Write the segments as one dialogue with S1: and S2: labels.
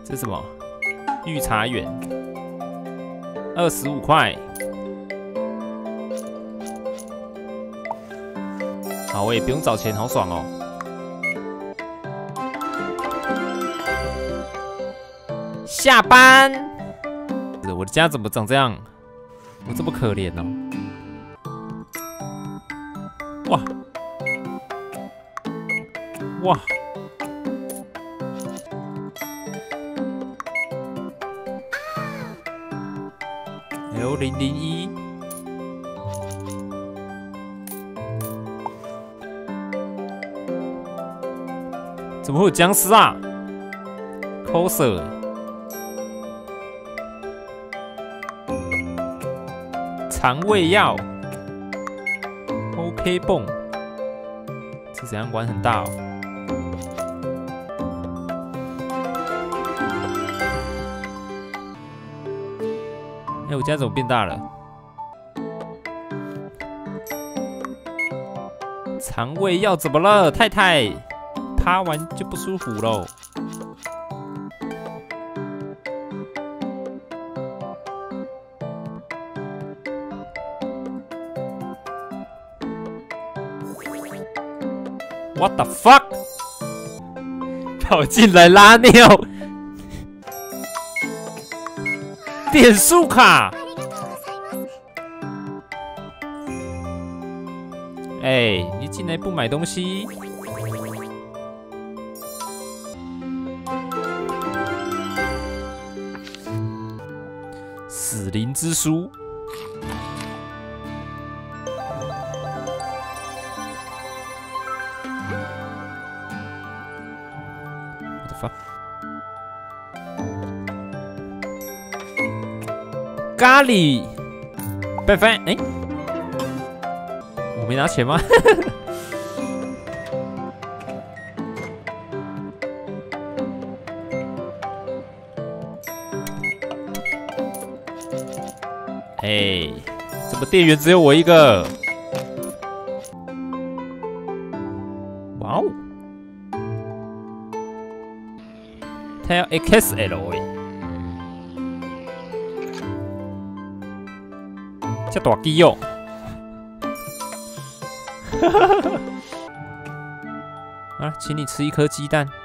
S1: 这是什么？御茶园，25块。好，我也不用找钱，好爽哦。下班。我的家怎么长这样？我这么可怜哦。哇哇！ L001，怎么会有僵尸啊 ？coser， 肠胃药 ，OK 泵，这怎样玩很大哦？ 哎，我家怎么变大了？肠胃药怎么了，太太？趴完就不舒服喽。What the fuck？ 跑进来拉尿。 点数卡，哎，你进来不买东西？死灵之书，我的妈！ 咖喱拌饭，哎，我没拿钱吗？哎，怎么店员只有我一个？哇哦，他要 XL 哎。 这大鸡哦！啊，请你吃一颗鸡蛋。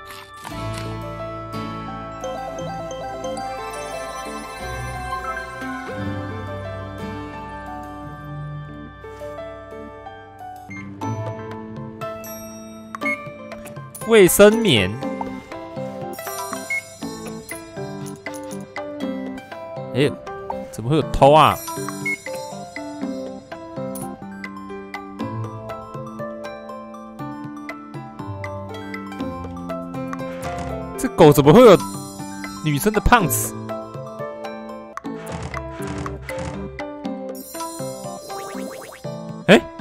S1: 卫生棉。哎呦，怎么会有偷啊？ 这狗怎么会有女生的胖子？哎、欸，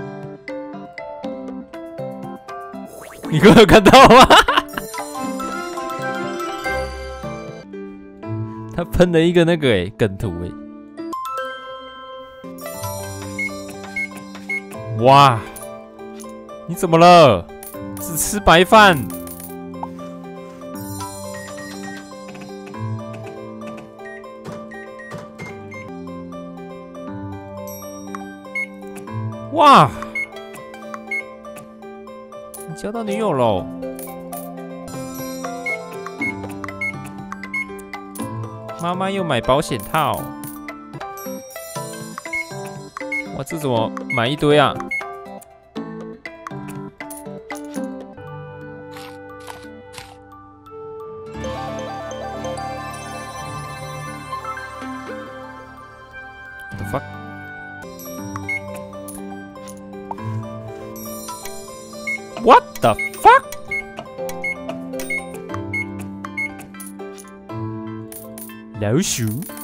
S1: 你刚刚有看到吗？他喷了一个那个梗图哇！你怎么了？只吃白饭？ 哇！你交到女友喽？妈妈又买保险套。哇，这怎么买一堆啊？What the fuck？ 老鼠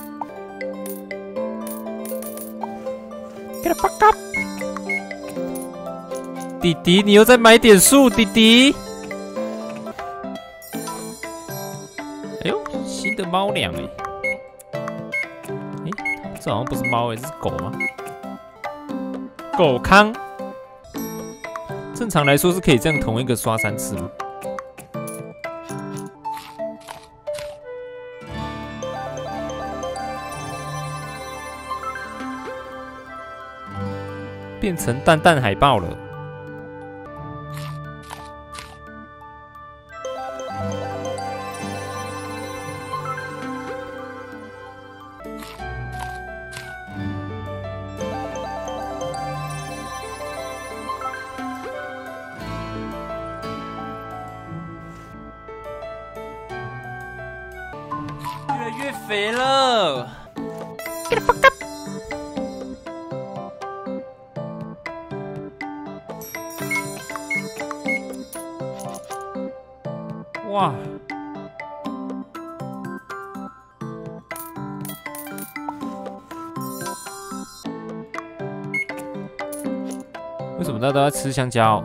S1: ，Get the fuck up！ 弟弟，你又在买点数，弟弟。哎呦，新的猫粮哎！哎，这好像不是猫哎，这是狗吗？狗康。 正常来说是可以这样同一个刷3次吗？ 变成蛋蛋海豹了。
S2: 越来越肥了。
S1: 哇！为什么大家都要吃香蕉？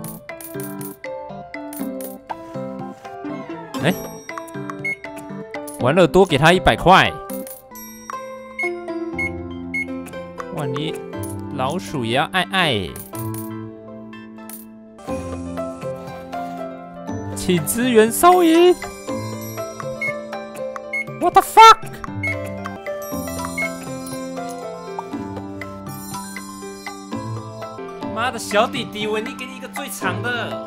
S1: 哎，玩乐多给他100块。哇，你老鼠也要爱爱。请支援收银。What the fuck？
S2: 妈的，小弟弟，我一定给你一个最长的。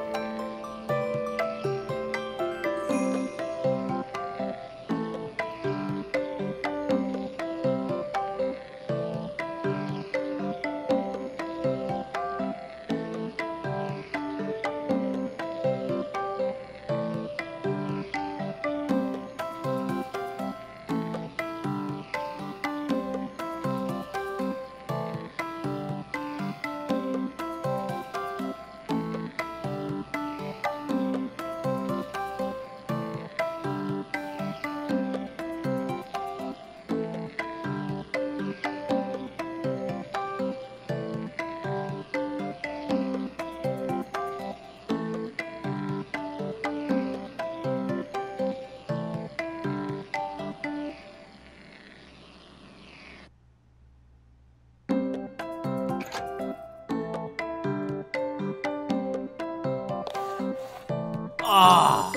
S2: 啊！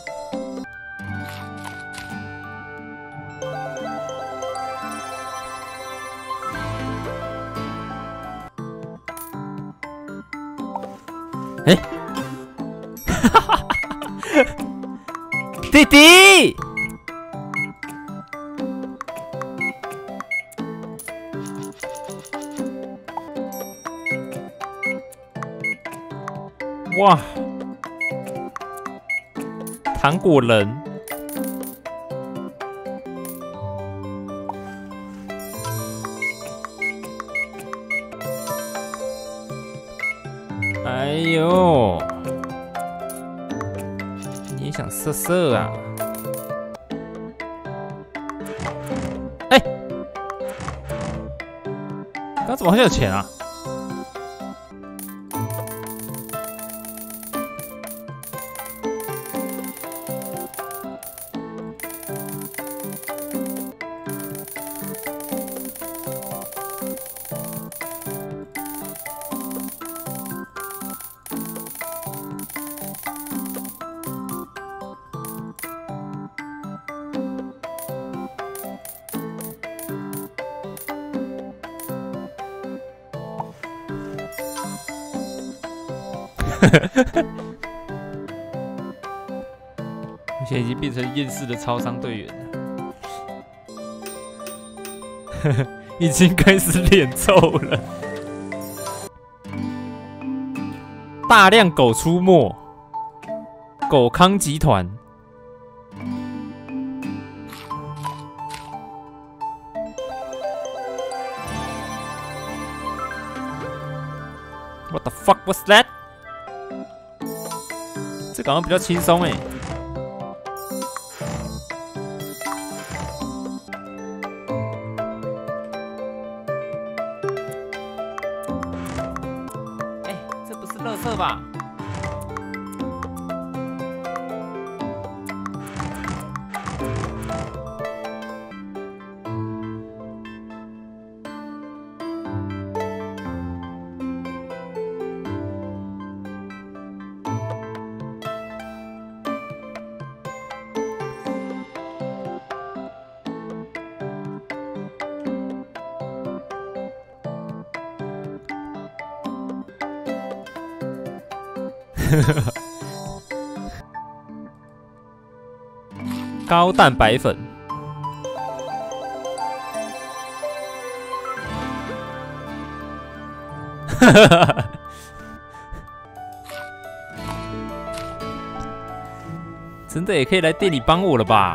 S1: 哎，弟弟，哇！糖果人，哎呦，你也想色色啊？哎，刚怎么好像有钱啊？我现在已经变成厌世的超商队员了，已经开始脸臭了。大量狗出没，狗康集团。What the fuck was that？ 这好像比较轻松哎。哎，这不是垃圾吧？ 高蛋白粉。真的也可以来店里帮我了吧？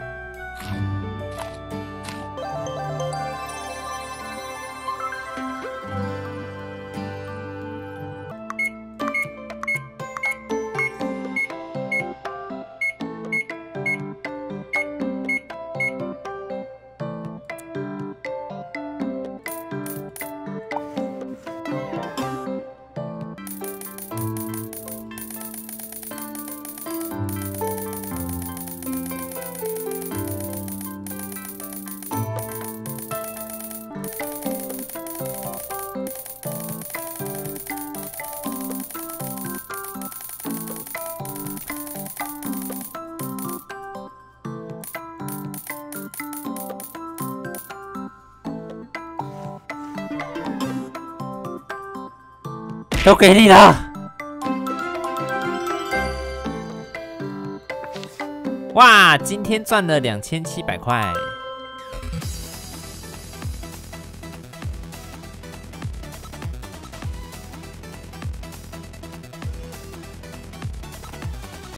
S2: 都给你了。
S1: 哇，今天赚了2700块。